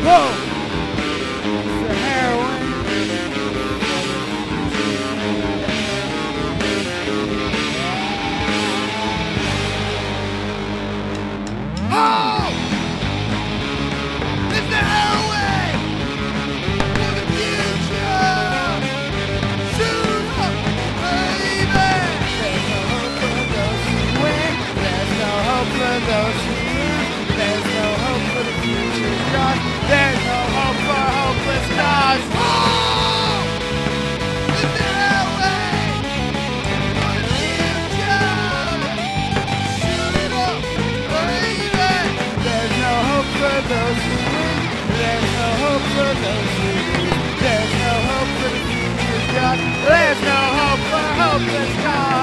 Whoa! It's the heroin. Oh! It's the heroin for the future. Shoot up, baby. There's no hope for those who win. There's no hope for those who lose. There's no hope for the future's gone. There's no hope for hopeless cause. Oh! It's the heroin for the future. Shoot it up, baby. There's no hope for those who win. There's no hope for those who lose. There's no hope for the future's gone. There's no hope for hopeless cause.